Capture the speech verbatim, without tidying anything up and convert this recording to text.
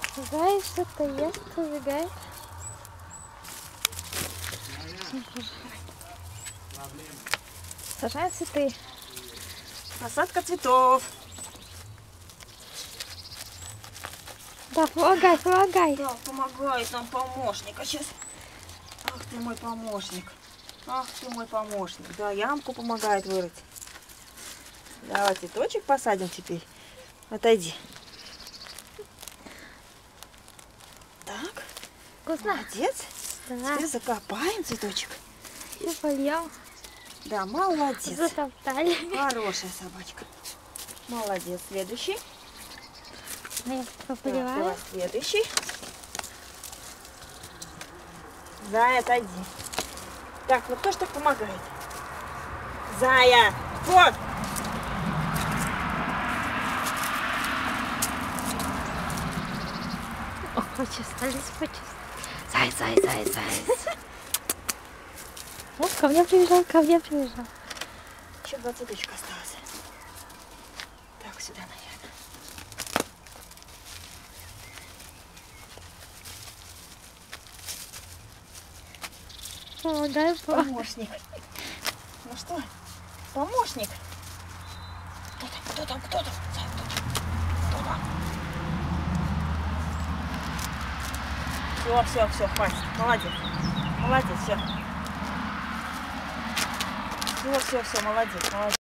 Заяц что-то ест, убегает. Сажаем цветы. Посадка цветов. Да, помогай, помогай. Да, помогает нам помощник. А сейчас... Ах ты мой помощник. Ах ты мой помощник. Да, ямку помогает вырыть. Давай цветочек посадим теперь. Отойди. Так. Вкусно? Молодец. Да. Теперь закопаем цветочек. И польем. Да, молодец. Затоптали. Хорошая собачка. Молодец. Следующий. Мы Так, поливаем. давай следующий. Зая, отойди. Так, ну кто ж так помогает? Зая! Вот! О, почесались, почесались. Зай, зай, зай, зай. О, ко мне прибежал, ко мне прибежал. Еще два цветочка осталось. Так, сюда, наверное. Помогай, помогай. Помощник. Ну что, помощник? Кто там, кто там, кто там? Зай, кто там? Кто там? Все, все, все, хватит. Молодец. Молодец, все. Все, все, все, молодец, молодец.